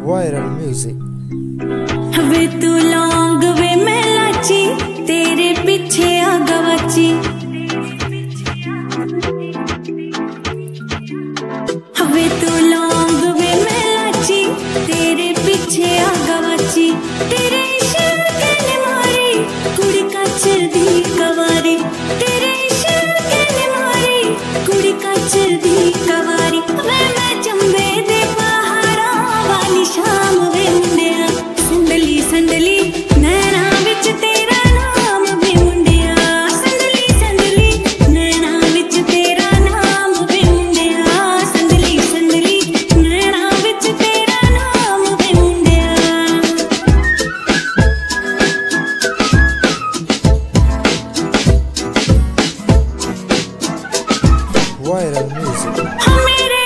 Viral music. वे तू लौंग वे मैं लाची, तेरे पीछे आ गवाची। वे तू लौंग वे मैं लाची, तेरे पीछे आ गवाची। तेरे इश्क ने मारी कुड़ी काचर दी कवारी। तेरे इश्क ने मारी कुड़ी काचर दी कवारी। वे मैं चंबे दे पहाड़ा वाली शाम वे मुंडिया। संदली संदली नैना विच तेरा नाम वे मुंडिया। संदली संदली नैना विच तेरा नाम वे मुंडिया। संदली संदली नैना विच तेरा नाम वे मुंडिया। Viral music. मेरे